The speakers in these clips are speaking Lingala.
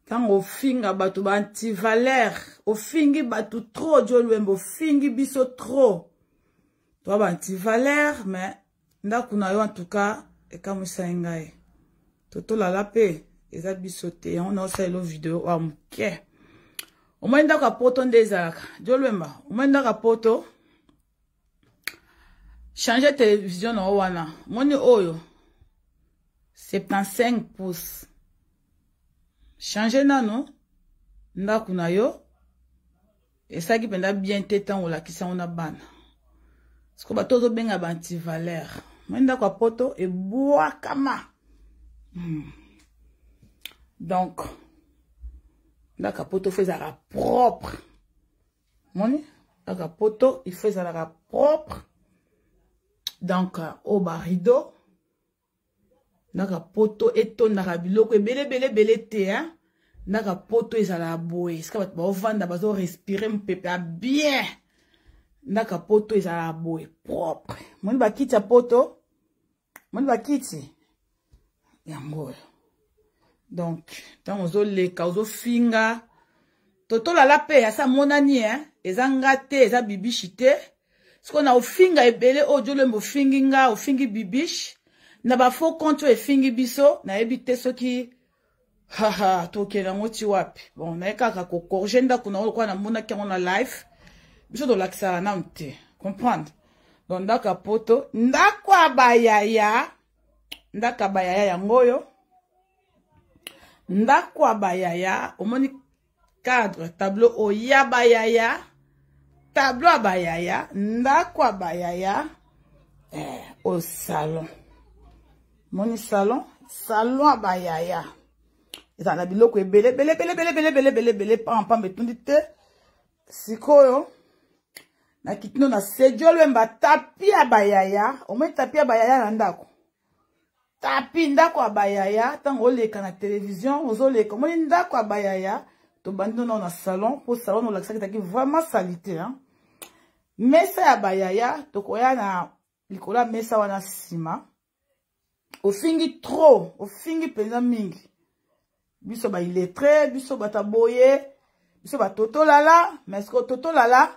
Tant au finga batu ba anti-valeur. Au fingi batu trop, Jolwembo. Fingi biso trop. Toi ba anti-valeur, mais, ndakuna yo en tout cas, et comme ça engaye. Toto la lape, eza biso te, on a aussi la vidéo, wa mke. Au moins ndaka poto ndezaka. Jolwemba, au moins ndaka poto. Changer télévision na wana. Moni oyo. 75 pouces. Changer nano. Ndaku na yo. Et ça qui penda bien tétan ou la qui on a ban. Parce que bato benga ba anti-valeur. Moni ndaka poto et bois kama. Donc. Ndaka poto fait ça propre. Moni. Ndaka poto il fait ça propre. Donc, au bas rideau, naka poto eto naka biloko bele te hein. Naka poto ezala boye. Ska bat ba vanda bazo respirer mpepe bien. Naka poto ezala boye propre. Moni ba kiti ya poto. Moni ba kiti. Yango. Donc, tant ozo leka ozo finga. Toto la pe ya sa monani hein. Eza ngate eza bibichite. Ce qu'on a au finga ebele o Jolwembo fingi nga o fingi bibish na ba faux compte e fingi biso na ebite soki haha tokela ngoti wapi bon na ekaka ko corriger ndako na ko na mona ki on a live biso do laksa na mte comprendre donc ndaka poto ndako abayaya ndaka bayaya yangoyo ndako abayaya omoni cadre tableau o yabayaya tableau abayaya, ndako abayaya, au salon. Moni salon abayaya. Et ça, on a biloko bele, pam, betundite. Sikoyo. Na kitino na Jolwemba tapi abayaya. Au moins tapi abayaya na ndako. Tapi ndako abayaya. Tango leka na télévision, ozo leka. Moni ndako abayaya. To bandi non na salon. Pour salon, on l'a qui vraiment salité, hein. Mesa ya bayaya, tokoya na likola mesa wana sima. Ofingi trop, ofingi pena mingi. Biso ba illettré, biso bataboye, biso ba toto lala, mais ce que toto lala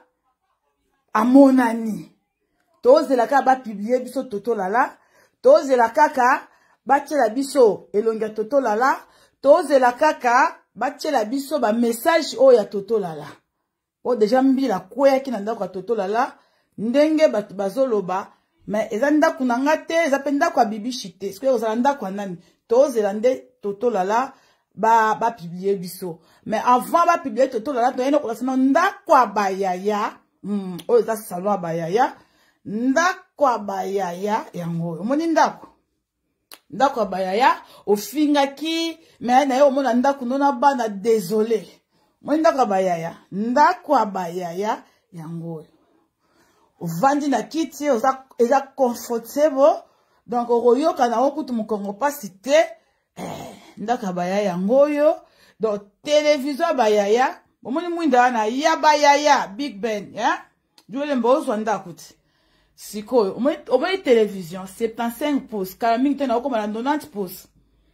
amonani. Toze la ka ba publier biso toto lala, toze la kaka ba tchela biso elonga toto lala, toze la kaka ba tchela biso ba message o ya toto lala. Oh déjà mbila kwea ki na ndako toto lala ndenge batu bazoloba mais eza ndako na ngate eza pe ndako ya bibichite est-ce que ozala ndako nani tozela nde toto lala ba publier biso mais avant ba publier toto lala to yeno ko sema ndako abayaya o eza salon abayaya ndako abayaya yango omoni ndako abayaya ofinga ki mais na yo omona ndako nona bana désolé. Moi ndako abayaya yango. Vandi na kiti eza comfortable donc oroyoka na okutu mukongo pasite ndako abayaya yango yo donc télévision abayaya omoni mwinda na ya bayaya Big Ben ya Jolwembo zo ndako ti sikoyo omoni télévision 75 pouces kala mingi te na okoma na 90 pouces.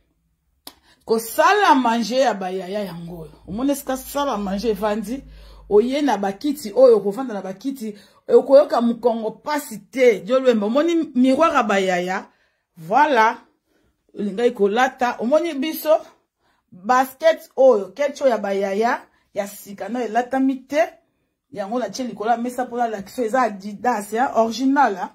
Ko sala manger ya bayaya yango. Omone ska sala manger vandi oye na bakiti oyo ko vanda na bakiti okoyoka mukongo pasite Jolwemba omoni miroir ya bayaya voilà lingai ko lata omoni biso basket oyo kecho ya bayaya ya sika na lata mite yango na cheli kola mesa pour la action eza Adidas ya original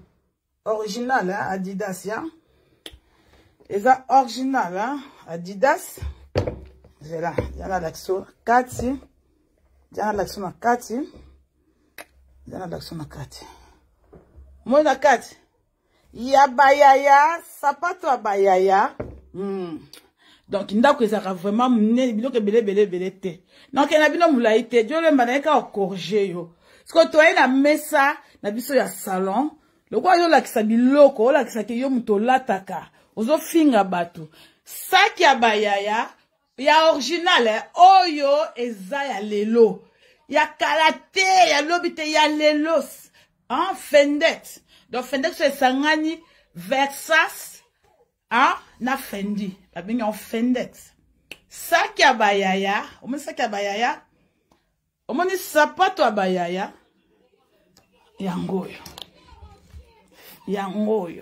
Adidas ya eza original hein? Adidas. Voilà, il y a l'action 4. Il y a l'action 4. Il y a l'action 4. Moi na 4. Il y a bayaya, sapato abayaya. Donc ndako ezaka vraiment mne biloko belé te. Donc na bino mulaite, Jolwemba na ka corriger yo. Parce que toi na mesa na biso ya salon, lokwa yo lakisa biloko, lakisa ke yo muto lataka. Ozo finga batu. Saki ya bayaya, ya original, oyo eza ya lelo. Ya kalate, ya lobite, ya lelos. Hein, Fendex. Donc Fendex c'est sangani Versace, hein, na Fendi. La binga en Fendex. Sac ya bayaya. Omoni sac ya bayaya. Omoni sapato ya bayaya. Yangoyo. Yangoyo.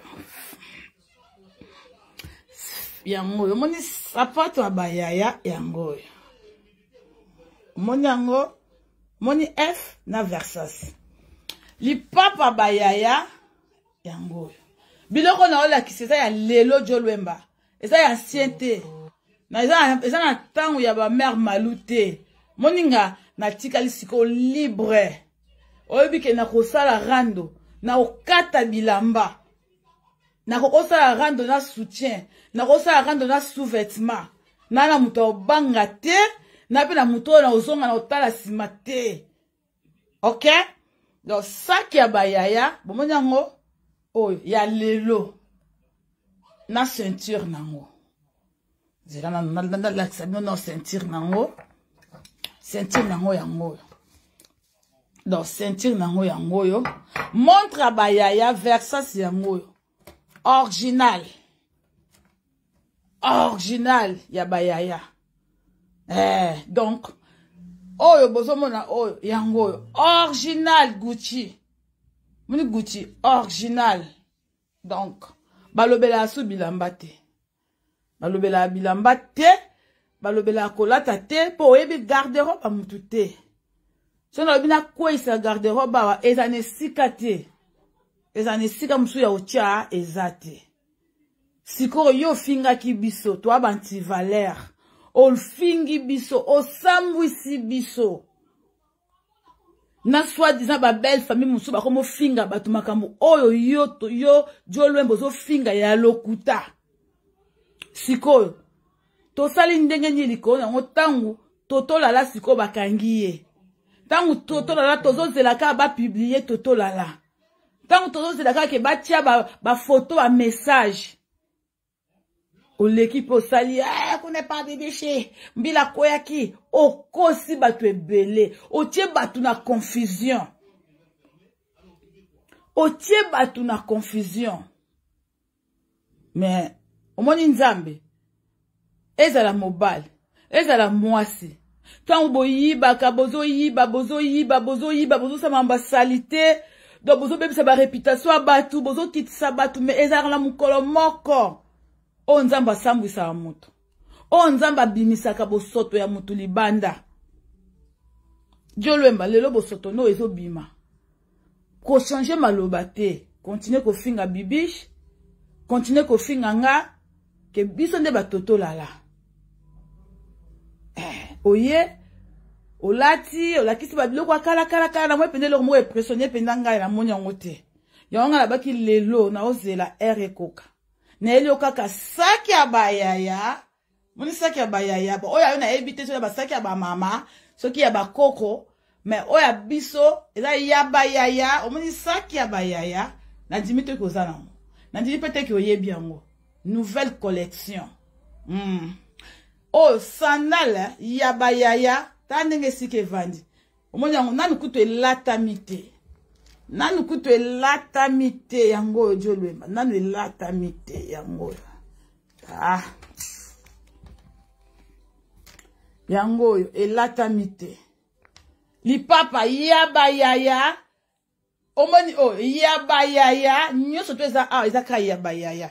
Yangoyo. Omoni sapato ya bayaya. Yangoyo. Omoni yango. Omoni F na Versace. Lipapa bayaya. Yangoyo. Biloko na ola kiseza ya lelo Jolwemba. Eza ya ancienneté. Na eza na tango ya ba mère malute. Moninga na tikali siko libre. Oyebi ke na kosala rando, na okata bilamba. Na kosala rando na soutien, na kosala rando na sous-vêtement. Na muto banga te, na pe na muto na ozonga na otala sima te. OK? Donc sac ya bayaya, bomoni yango oyo ya lelo. Na ceinture nango. Zela na laksa no ceinture nango. Ceinture nango yango. Donc ceinture nango yango yo. Montre bayaya Versace yango yo. Original. Original ya bayaya. Donc oyo bozomona oyo yango yo. Original Gucci. Moni Gucci original. Donc balobela su bilamba te. Balobela bilamba te. Balobela kolata te. Po oyebi garde-robe amutu te. So na bina kwesa garde-robe awa ezane sika te. Ezane sika musu ya ocha ezate. Siko yo finga ki biso. To abanti valeur. Ol fingi biso. O sambwisi biso. Na soi-disant ba belle famille musu ba komo finga batu makambo. Oyo yo Jolwemba zo finga ya lokuta. Sikoyo. Tosali ndenge nini ko na tangu toto lala siko bakangi ye. Tangu toto lala tozo zelaka ba publier toto lala. Tangu tozo zelaka ke batia ba photo ba message. O l'équipe osali kone pas de déchets. Mbila koyaki okosi batu ebele. Otie batu na confusion. Otie batu na confusion. Mais omoni nzambe. Ezala mobile. Ezala mwasi. Tango boyiba ka bozo yiba bozo samamba salite. Donc bozo bebisa ba réputation abatu, bozo kitisa batu mais ezala la mukolo moko. O nzamba sambwisa wa mutu. O nzamba bimisaka bosoto ya mutu libanda. Jolwemba lelo bosoto no ezo bima. Ko changer maloba te. Continue ko finga bibiche. Continue ko finga nga. Ke biso nde batoto lala. Oye. Olati. Olakisi babiloko akala na mwe pende loko mwe pressionner pendanga na moni yango te. Yonga la baki lelo na ozela ere koka. Na elio kaka saki ya bayaya. Moni saki ya bayaya. Oya yo na ebite so ya basaki ya ba mama. Soki ya ba koko. Mais oya biso. Eza ya bayaya. Omoni saki ya bayaya. Na dimite koza nango. Na dimite ki oyebi yango. Nouvelle collection. Oh, sandal ya bayaya. Ta ndenge sike vandi. Omoni yango nanu kutu elatamite. Nanu kutu elatamite yango Jolwemba. Nanu elatamite yango. Yango elatamite. Lipapa ya bayaya. Omoni ya bayaya. Nyoso to ezaka ya bayaya.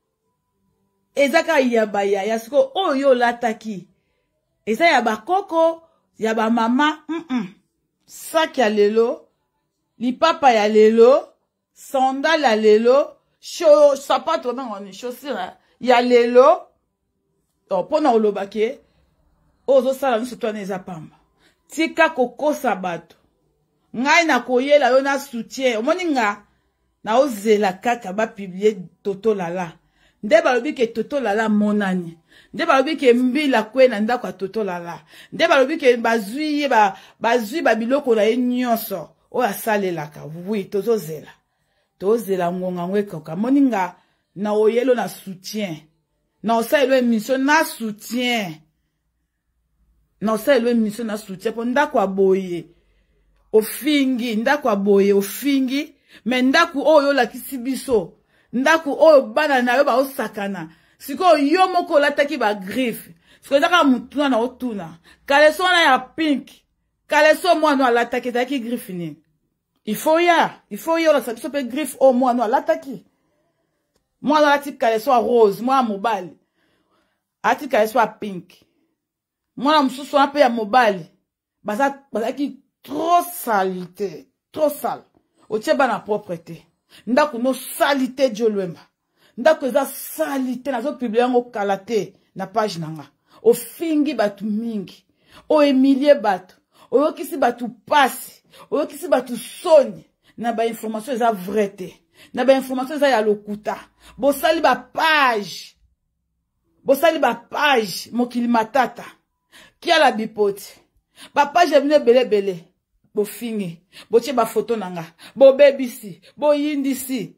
Ezaka ya bayaya. Siko yo lataki. Eza ya bakoko. Ya ba mama. Sac ya lelo. Lipapa ya lelo, sandal ya lelo, sapato ngoni chaussure ya lelo. Pona olobake, ozo sala nso to neza pamba. Tika kokosa bato. Ngai na koyela yo na soutien. Omoni nga na ozela kaka ba publier toto lala. Nde balobi ke toto lala monani. Nde balobi ke mbila kwena ndako ya toto lala. Nde balobi ke bazui ba biloko na ye nyonso. Oya salelaka, oui, tozozela. Tozela ngonga ngwekoka. Moninga na oyelo na soutien. Na osayelo emission na soutien. Na osayelo emission na soutien. Po ndako aboye. Ofingi, ndako aboye, ofingi. Me ndako oyo lakisi biso. Ndako oyo bana na yo ba osakana. Siko yo moko lataki ba griffe. Sikozaka mutuna na otuna. Kaleso na ya pink. Kaleso moi no alataki taki griffe ni. Il faut ya la sabiso pe griffe au moi no alataki. Moi no alati kaleso rose, moi mobile. Ati kaleso pink. Moi na mususu na pe ya mobile. Baza ki trop salité, trop sale. Otie ba na propreté. Ndako no salité Diolwemba. Ndako eza salité na zo publier ngo kalate na page nanga. O fingi batu mingi. O emilie batu. O yokisi batu pasi. O yokisi batu soni. Na ba information eza vrete. Na ba information eza ya lokuta. Bo sali ba page. Bo sali ba page mokili matata. Kia la bipoti. Ba page ebine bele. Bo fingi. Bo tie ba photo nanga. Bo bebisi. Bo yindisi.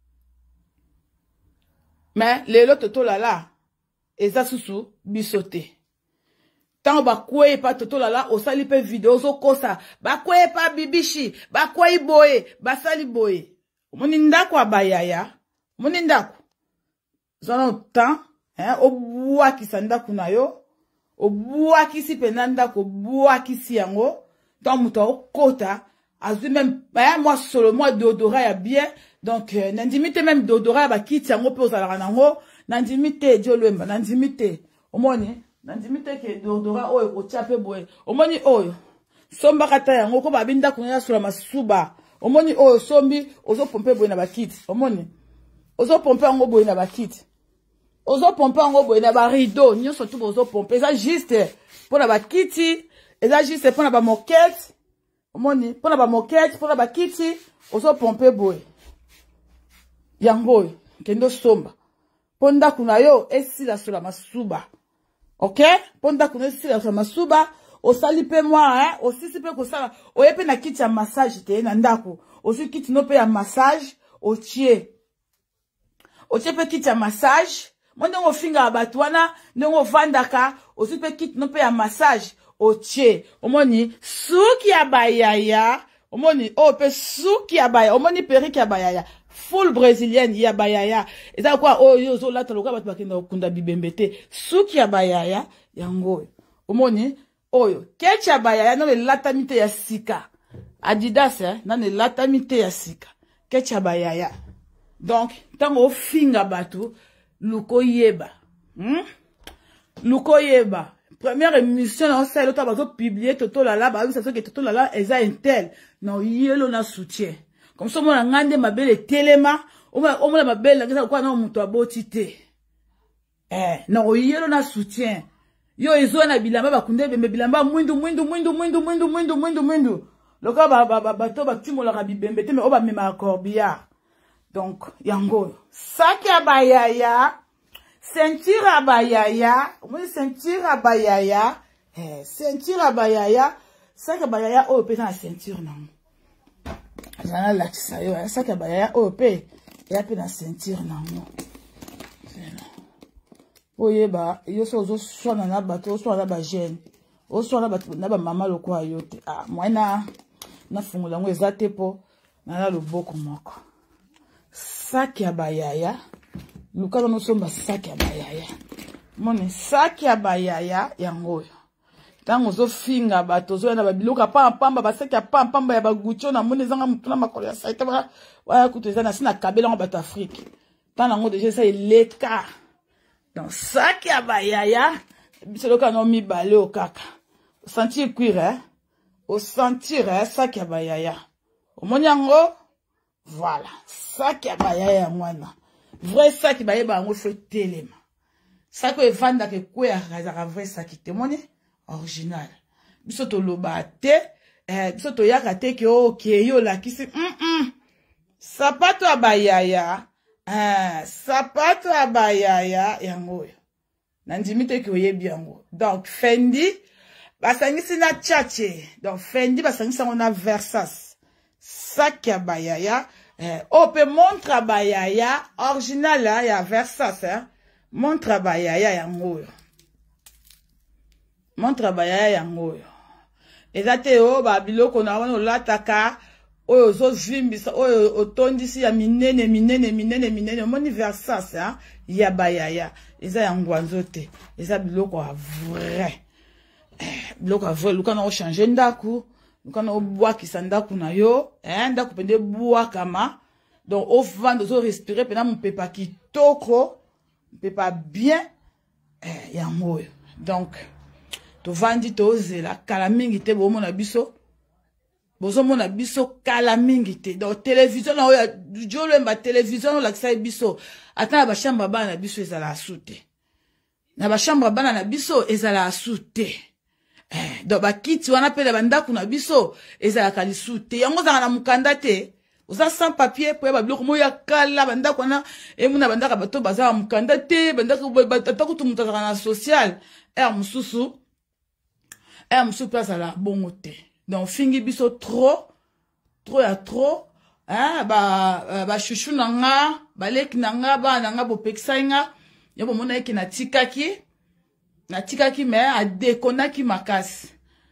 Mais lelo toto lala. Eza susu bisote. Tant ba kwe pa toto lala. Osali pe video. Oso kosa. Ba kwe pa bibishi. Ba kwe boye. Ba sali boye. Moni ndako abayaya. Moni ndako. Zono tan. Obuwa kisa ndako na yo. Obuwa kisi penanda ko buwa kisi yango. Tant muta okota. Azu même. Moi solo. Moi deodora ya bien. Donc, nandimite même deodora ba kiti yango pe ozalaka nango. Nandimite Diolwemba. Nandimite. Omoni. Nandimite ke deodora oyo kotia pe boye. Omoni oyo. Somba kata yango ko babinda kunya sura masuba. Omoni oyo sombi. Ozo pompe boye na ba kiti. Omoni. Ozo pompe yango boye na ba kiti. Ozo pompe yango boye na ba rideau. Nyo surtout ozo pompe. Eza juste pour na ba kiti. Eza juste pour na ba moquette. Omoni. Pour na ba moquette. Pour na ba kiti. Ozo pompe boye. Yango kendo somba. Ponda kuna yo esila sula masuba. OK? Ponda kuna esila sula masuba. Osali pe moi osisi pe kosala. Oyepe na kiti ya massage te na ndako. Osu kiti no pe ya massage otie. Otie pe kiti ya massage. Mondongo finga abatu wana ndongo vandaka. Osu pe kiti no pe ya massage otie. Omoni suki ya bayaya. Omoni pe suki ya bayaya. Omoni periki ya bayaya. Full brésilienne ya bayaya. Eza kwa oyo zo lata loka batu bakenda okunda bibembete. Suki ya bayaya yango. Omoni oyo kecha bayaya no le lata mite ya sika. Adidas na ne lata mite ya sika. Kecha bayaya. Donc tango finga batu luko yeba. Luko yeba. Première émission on sait l'autre bazo publier toto lala ba ça que toto lala eza intel. Non yelo na soutien. Comme ça, on a ngande mabele telema, on a mabele ngeza kwa na muto aboti te. Non yelo na soutien. Yo ezo na bilamba bakunde bembe bilamba mwindu. Loka bato batimola ka bibembe te mais oba mema akorbia. Donc yango saki abayaya, ceinture abayaya, on ceinture abayaya, ceinture abayaya, saki abayaya o pe na ceinture nango. Zana lakisa yo saki abayaya o pe ya pe na ceinture nango. Oyeba yo so zo swana na bato so na ba jeune. O so na bato na ba mama lokwa yo te. Mwana na fungula ngo ezate po na loboko moko. Saki abayaya. Lukalo no somba saki abayaya. Moni saki abayaya yango. Tango zo finga bato zo na babiloka pamba basaki ya pamba ya bagucho na moni zanga mutuna makolo ya saite wa kuteza na sina kabela ngo bato Afrique. Tana ngo déjà ça leka. Donc saki abayaya biseloka no mi bale o kaka. Sentir cuire au sentir saki abayaya. O moni yango voilà, saki abayaya mwana. Vrai saki bayeba ngo fait telema. Saki evanda ke kwe akazaka vrai saki te moni original. Biso to loba te, biso to yaka te ke okay yo la kisi sapato abayaya. Sapato abayaya yango. Nandimite ke oyebi yango. Donc Fendi basangisi na tchatche. Donc Fendi basangisi na Versace. Saki abayaya. Ope montre abayaya original ya Versace. Montre abayaya yango. Montre abayaya yango. Ezate o ba biloko na wana lataka oyo ozovimbisa oyo otondisi ya minene omoni Versace ya bayaya eza ya ngwanzo te eza biloko ya vrai biloko ya vrai luka na ochange ndaku luka na obwakisa ndaku na yo ndaku pende bwakama donc ovanda ozo respirer pena mopepa kitoko mopepa bien yango oyo donc tovandi tozela kala mingi te bomona biso bozomona biso kala mingi te donc télévision na oyo Diolemba télévision olakisa biso ata na bachambre bana na biso ezala asu te na bachambre bana na biso ezala asu te donc bakiti wana mpe na bandako na biso ezalaka lisu te yango ozalaka na mokanda te oza sans papier po ya babiloko moyo ya kala bandako wana emuna bandaka bato bazala mokanda te bandako ata kutu moto azalaka na social mosusu mpe azala bongo te donc fingi biso trop ya trop bashushu na nga baleki na nga bana na nga bopekisai nga yo bomona eke natikaki me adekonaki makasi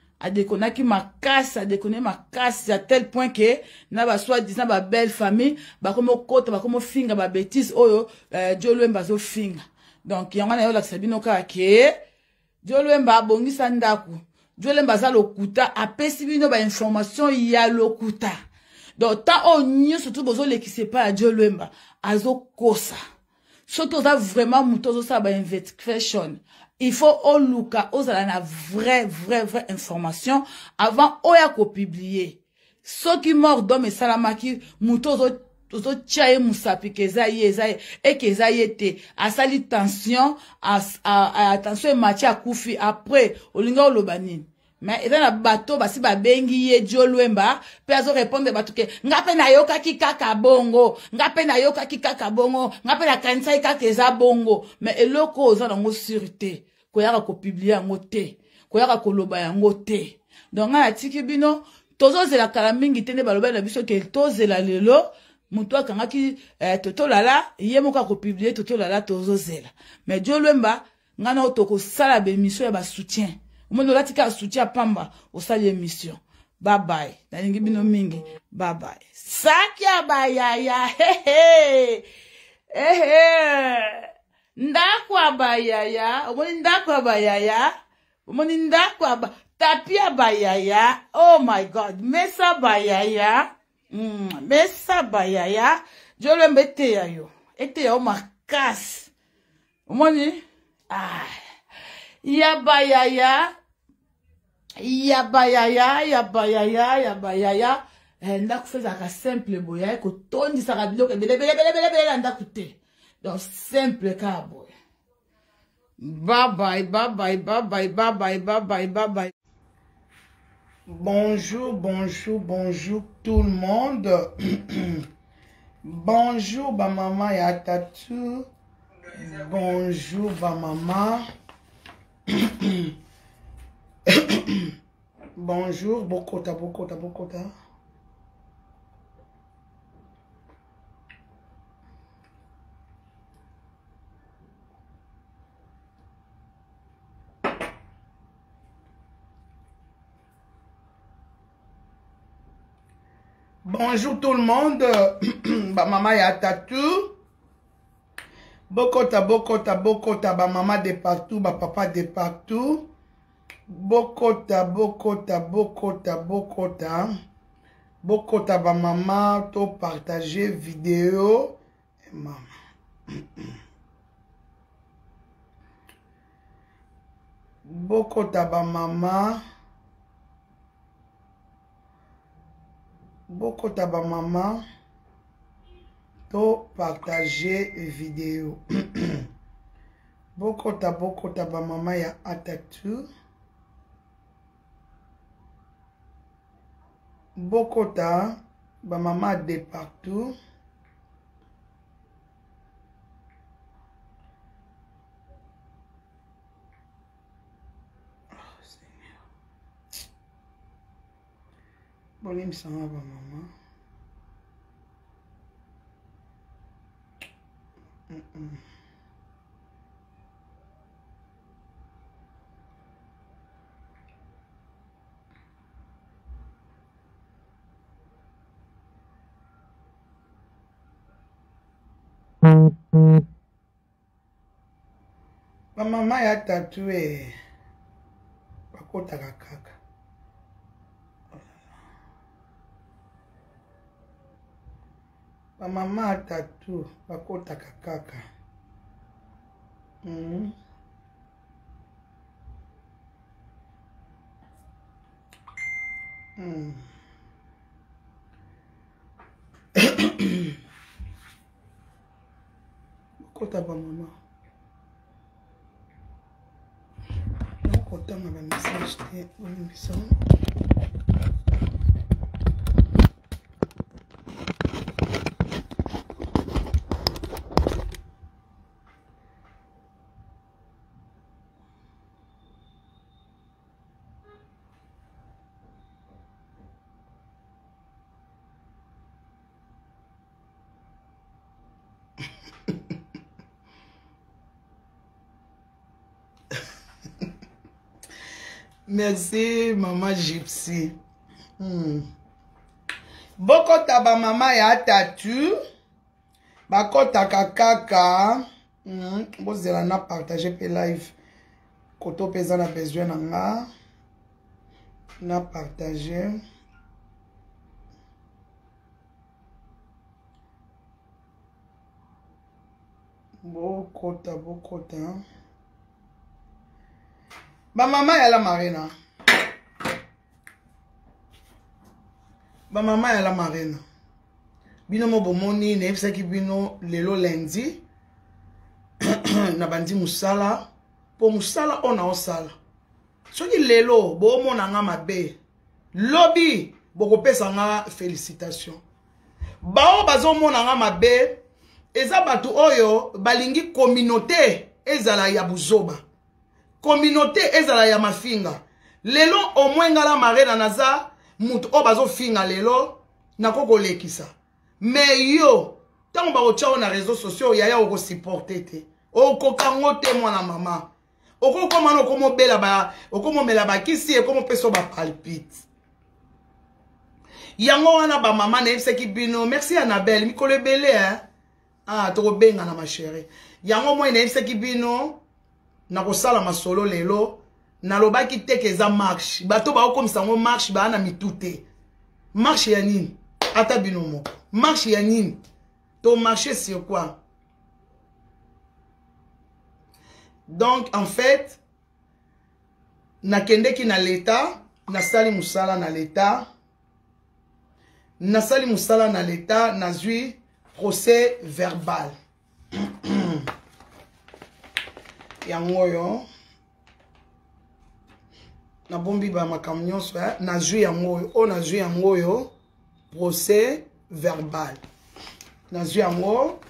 makasi à tel point que na ba soi-disant ba belle famille bakomo kota bakomo finga ba bêtise oyo Diolemba zo finga donc yango na yo la sabino ka ke Diolemba abongisa ndaku Diolemba za lokuta apesi bino ba information ya lokuta donc tant on nyo surtout bozo lekise pa ya Diolemba azo kosa surtout ça vraiment mutozo sa ba investigation il faut oluka ozala na vraie information avant oya ko publier ce qui mort d'homme salamaki mutozo tozo tchaye musapi kezaye et kezaye te asali tension attention match akufi après olinga olobani mais eza na bato basi babengi ye Diolemba pe azo répondre bato ke ngape na yoka ki kaka bongo ngape na kanisa kaka eza bongo mais eloko oza nango sûreté koyaka ko publier yango te koyaka koloba yango te donc nga atiki bino tozozela kala mingi te nde baloba na biso ke tozela lelo mutu akangaki totolala ye moko akopublier totolala tozozela mais Diolemba nga na tokosala bemission ya basoutien omono latika soutien pamba osali émission bye bye nalingi bino mingi bye bye sakia bayaya ndako abayaya omoni ndako abayaya omoni ndako aba tapia bayaya oh my god mesa bayaya mesa bayaya Diolemba eteya yo makasi omoni ya bayaya ndako fezaka simple boya ekotondisaka biloko ebele ndako te donc simple ka boya bye bye. Bonjour tout le monde. Bonjour ba maman ya tatu. Bonjour ba maman. Bonjour Bokota. Bonjour tout le monde. Ba maman ya tatu. Bokota, ba maman de partout, ba papa de partout. Bokota. Bokota, ba maman, to partager vidéo. Maman. Bokota, ba maman. Bokota, ba maman. To partager vidéo. Bokota ba maman ya atatu. Bokota ba maman de partout. Oh Seigneur. Bolim sama ba maman. Ba mama ya tatoué. Bakota kaka. Ba mama tatou. Bakota kaka. Bakota ba mama. Bakota ma ba message te bonisa. Merci, maman Gypsy. Bokota ba mama ya tatu. Bakota kaka. Bozela na partager pe live. Koto pesa na besoin nanga. Na partager. Bokota. Ba mama ya la marina. Ba mama ya la marina. Bino mo bomoni na ebisa ki bino lelo lundi. Na bandi musala. Po musala ona osala. Soki lelo bo mona nga mabe. Lobby boko pesa nga félicitations. Bao bazo mona nga mabe. Eza batu oyo balingi communauté ezala ya buzoba. Communauté ezala ya mafinga. Lelo au moins ngala marena naza mutu o bazo finga lelo nakoko lekisa. Mais yo tango ba ochao na réseaux sociaux yaya oko supporter te. Oko kangote mwana mama. Oko komano komo bela ba okomo mela ba kisi e komo peso ba palpite. Yango wana ba mama na efse ki bino. Merci Annabelle mikolo belé hein. Ah toko benga na ma chérie. Yango mo na efse ki bino. Na kosala masolo lelo na lobaki teke za marche bato ba okomisa ngo marche ba na mitute marche ya nini ata binomo marche ya nini to marcher sur quoi? Donc en fait na kendeki na l'état na sali musala na l'état na zui procès verbal. Yangoyo na bombi ba makamnyoso na jui yangoyo o na jui yangoyo procès verbal na jui yango.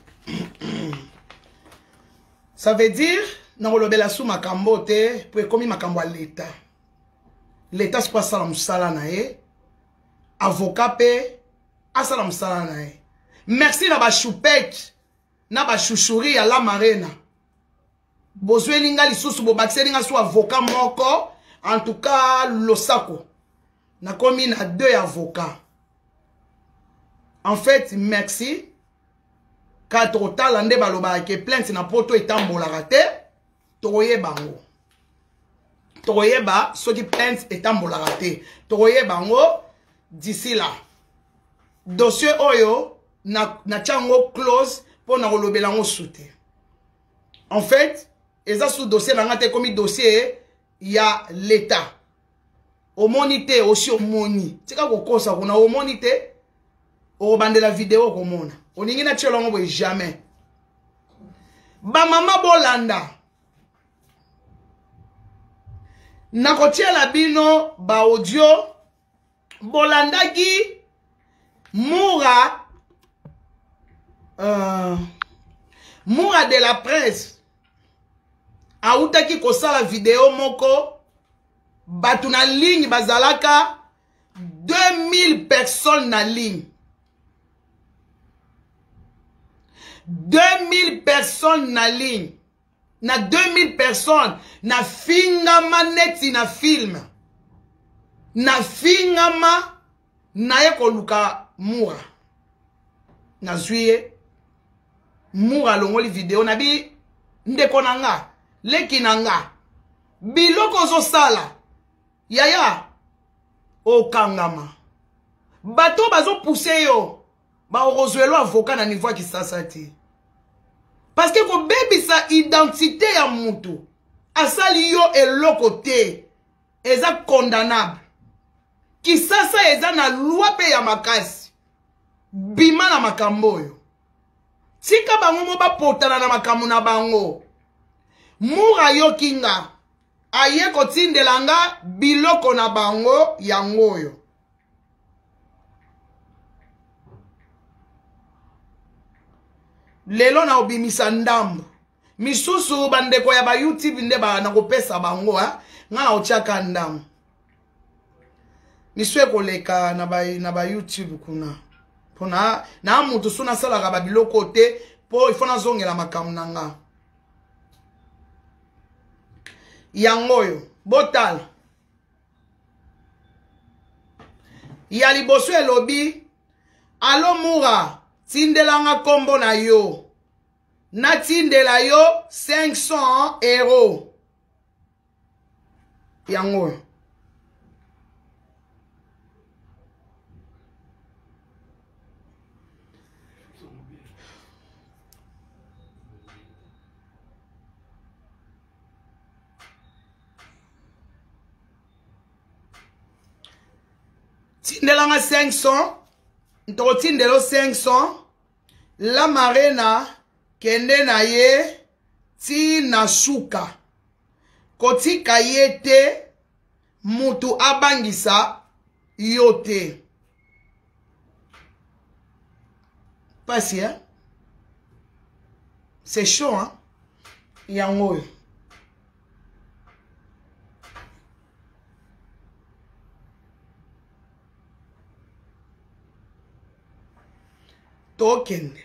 Ça veut dire na kolobela sou makambo te po ekomi makambo l'état c'est pas ça la musala na ye avocat pe asala musala na ye. Merci na ba choupette na ba chouchouri ya la marena. Bozwe linga lisusu bo bakse linga so avocat moko en tout cas losako na komi na 2 avocats. En fait merci ka total ande baloba ke plainte na poto etambola raté toyeba ngo toyeba soki plainte etambola raté toyeba ngo d'ici là dossier oyo na chango close pour na kolobela ngo soute. En fait eza sous dossier na ngate komi dossier ya l'état. Omonité aussi omoni. Tika kokosa kuna omonité o bande la vidéo komona. Oningi na tchelongo boy jamais. Ba mama bolanda. Na kotia la bino ba audio bolandaki Moura de la presse. Autaki kosala vidéo moko batu na ligne bazalaka 2000 personnes na ligne. 2000 personnes na ligne. Na 2000 personnes na fingama neti na film. Na fingama na ye koluka Moura. Na zuye Moura longoli vidéo nabi ndeko nanga leki nanga biloko zo sala yaya okangama bato bazo pousser yo ba orozwelo avocat na niveau ki sasa ti parce que ko baby sa identité ya mutu asali yo eloko te eza condamnable ki sasa eza na loi pe ya makasi bima na makambo yo tika bango mo bapotana na makambo na bango Moura yo kinga aye kotindelanga biloko na bango yango yo lelo na obimisa ndambo misusu bandeko ya ba YouTube nde ba na kopesa bango nga na otiaka ndambo miswe koleka na ba YouTube kuna pona na mutu suna sala ka ba biloko te po ifona zongela makamu nanga yango yo botal ya liboso elobi alo Moura tindelanga kombo na yo na tindela yo 500 euros yango yo tindelanga 500 ntoko tindelo 500 la marena kende na ye ti na suka kotika ye te mutu abangisa yo te pasi hein c'est chaud hein yango yo tokende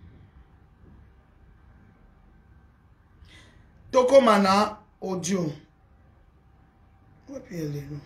tokomana audio wapi lelo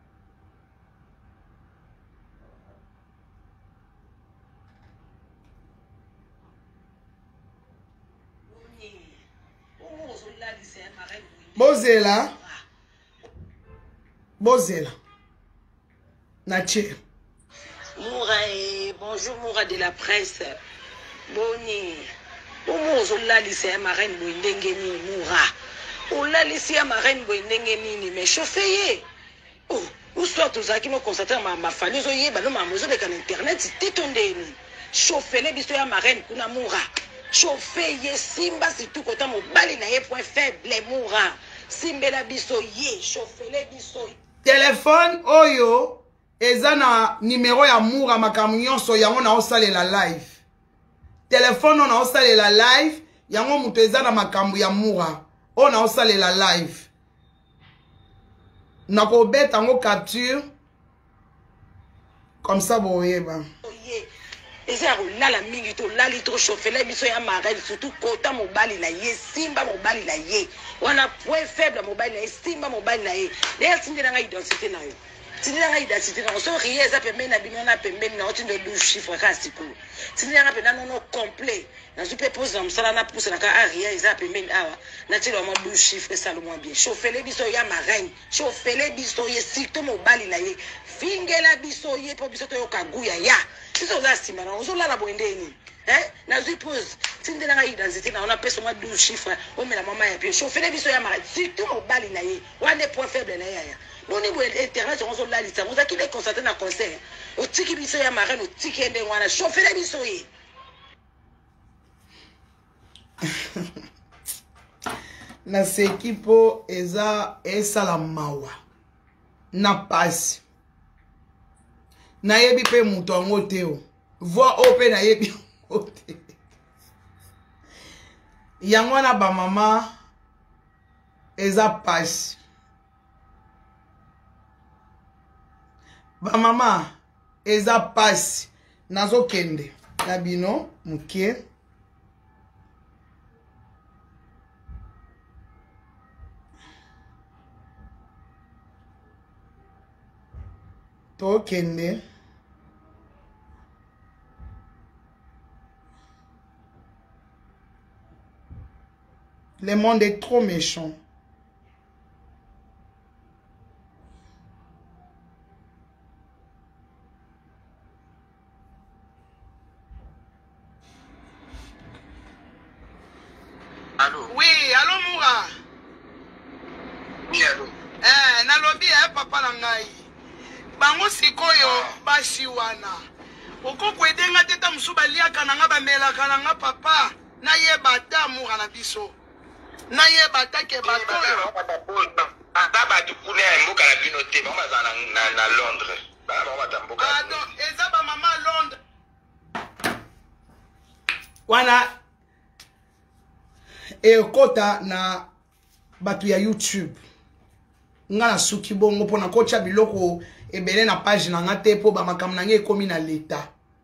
bozela nache Moura, bonjour Moura de la presse. Boni. Omo la lycée ma reine boindengeni Moura. Ola lycée ma reine boindengeni mais chauffeur. Oh, ou soit tous qui me constater ma famille zo yeba no ma mozo de kan internet titondeni. Chauffeur les biso ya ma reine kuna Moura. Chauffeur ye simba surtout kota mo bali na ye point faible Moura. Simba la biso ye chauffeur les biso. Téléphone oyo eza na numéro ya Moura makamu nyonso yango na osalela live. Téléphone na osalela live yango mutu eza na makambu ya Moura. O na osalela live. Na ko beta ngo capture comme ça boyeba. Eza la mingi to lali to chauffeur biso ya marel surtout kota mobali na ye simba mobali na ye. Wana point faible mobali na ye simba mobali na ye. D'ailleurs tindela nga identité na yo. Tindela nga identité na so rien eza pembeni na bino na pembeni na otindo 12 chiffres ka sikulu. Tindela nga pena non complet. Na zupe pose na msala na pousse na ka rien eza pembeni awa. Na tilo mo 12 chiffres ça le moins bien. Chauffeur biso ya marel. Chauffeur biso ye surtout mobali na ye. Fingela biso ye po biso to yo kaguya ya. Siso za simana ozo la boendeni. Na suppose tindela nga identité na on a pèse moi 12 chiffres o me la mama ya bien chauffeur biso ya marel surtout mobali na ye. Wane point faible na ya. Au niveau internet on la liste on a qui les constater na concert au tiki biso ya marraine au tiki ende wana chauffer biso yi na sekipo eza esala mawa na pasi na yebi pe mutu ango teo voix open na yebi ote yango na ba mama eza pasi ba mama eza pasi nazo kende na bino mukie to kende Le monde est trop méchant. Allô? Oui, allô Moura. Oui, allô? Nalobi papa na ngai. Bango sikoyo basi wana. Okoko edenga teta musu baliaka na nga bamelaka na nga papa. Na yeba ta Moura na biso. Na yeba ta ke bakoyo. Ata batu kuna ya mboka na bino te, mama za na Londres. Ba mama ta mboka. Ah non, eza ba mama Londres. Wana ekota na batu ya YouTube. Nga na suki bongo pona kocha biloko ebele na page na nga te po ba makambo na nge ekomi na leta.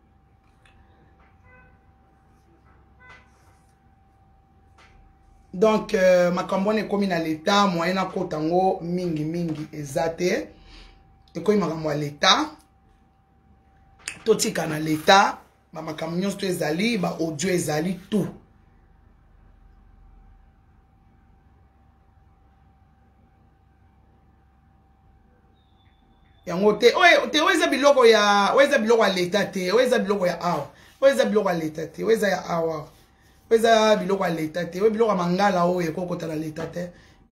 Donc makambo na ekomi na leta moyen na kota ngo mingi ezate ekomi makambo ya leta. Totika na leta ba makambo nyonso to ezali ba audio ezali tout. Yango te weza biloko ya leta te, weza biloko ya awa, weza biloko ya leta te, weza ya awa, weza biloko ya leta te, weza biloko ya mangala oyo ekokota na leta te.